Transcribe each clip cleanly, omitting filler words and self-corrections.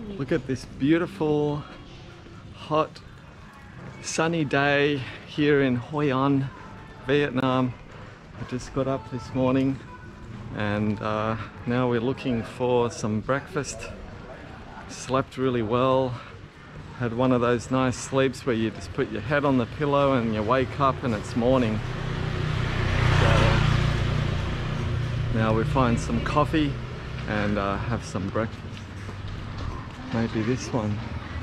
Look at this beautiful, hot, sunny day here in Hoi An, Vietnam. I just got up this morning and now we're looking for some breakfast. Slept really well. Had one of those nice sleeps where you just put your head on the pillow and you wake up and it's morning. So now we find some coffee and have some breakfast. Maybe this one.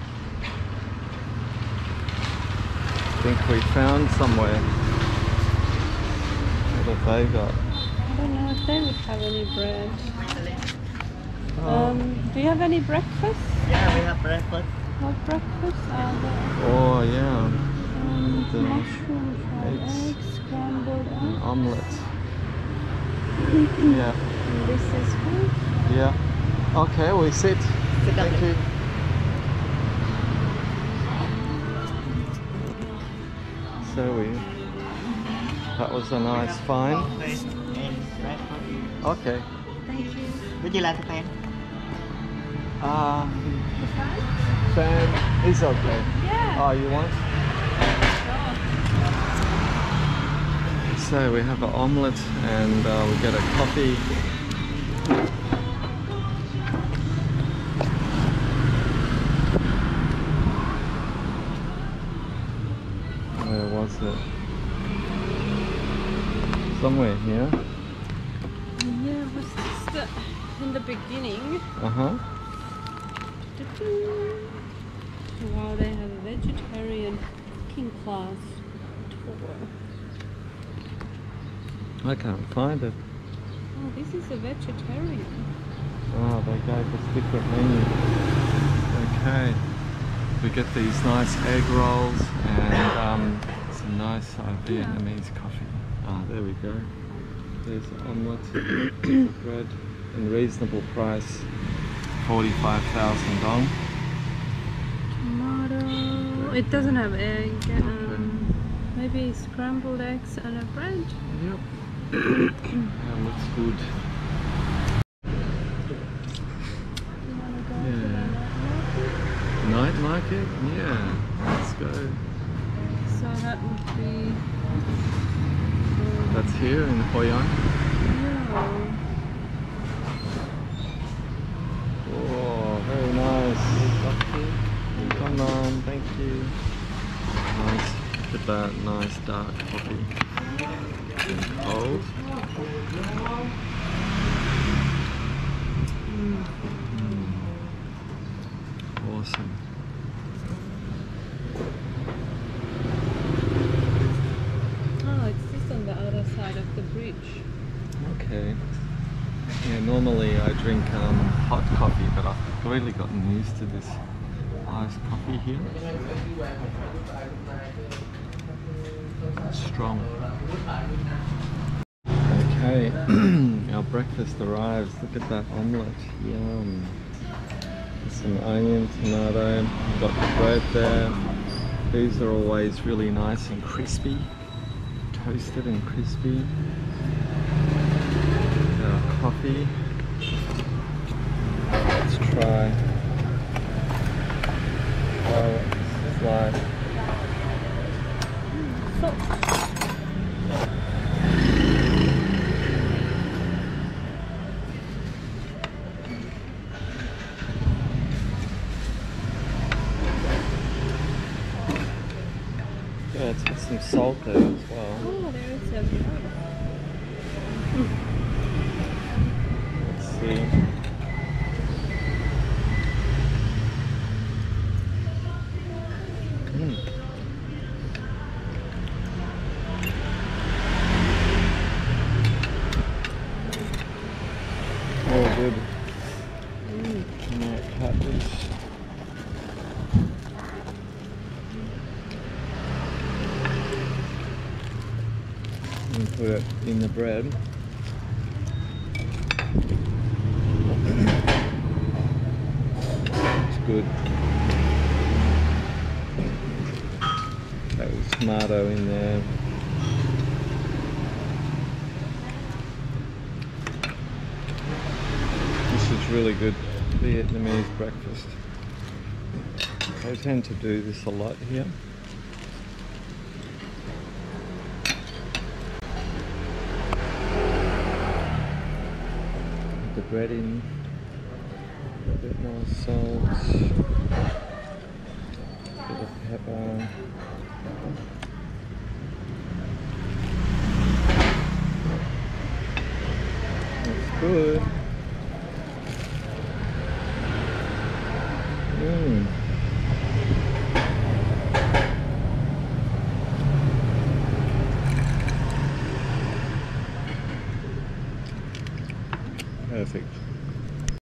I think we found somewhere. What have they got? I don't know if they would have any bread. Do you have any breakfast? Yeah, we have breakfast. What breakfast are there? Oh yeah. Mushroom fried eggs, scrambled eggs. Omelette. Yeah. And this is food. Yeah. Okay, we sit. Thank you. So that was a nice find. Okay. Thank you. Would you like a pen? Fan is okay. Yeah. Oh, you want? So we have an omelette and we get a coffee. Where was it? Somewhere here. Yeah, it was just in the beginning. Uh-huh. Wow, they have a vegetarian cooking class tour. I can't find it. Oh, this is a vegetarian. Oh, they gave us different menus. Okay. We get these nice egg rolls and some nice Vietnamese coffee. Ah, there we go. There's the omelette, bread, and reasonable price, 45,000 dong. Tomato. It doesn't have egg. Maybe scrambled eggs and a bread. Yep. That looks good. You want to go to the Yeah. night market? Night market? Yeah. Let's go. So that would be. That's here in Hoi An. Yeah. Oh, very nice. Come on, thank you. Nice. Look at that nice dark coffee. And cold. Awesome. Oh, it's just on the other side of the bridge. Okay. Yeah, normally I drink hot coffee, but I've really gotten used to this iced coffee here. It's strong. Okay, our breakfast arrives. Look at that omelette. Yum. Some onion, tomato. We've got the bread there. These are always really nice and crispy. Toasted and crispy. Our coffee. Let's try. Oh, it's like. Yeah, it's got some salt there as well. Oh, there is a. Let's see. Oh, good. Tomato cabbage. And put it in the bread. It's good. That was tomato in there. This is really good Vietnamese breakfast. They tend to do this a lot here. Put the bread in, a bit more salt, a bit of pepper. That's good.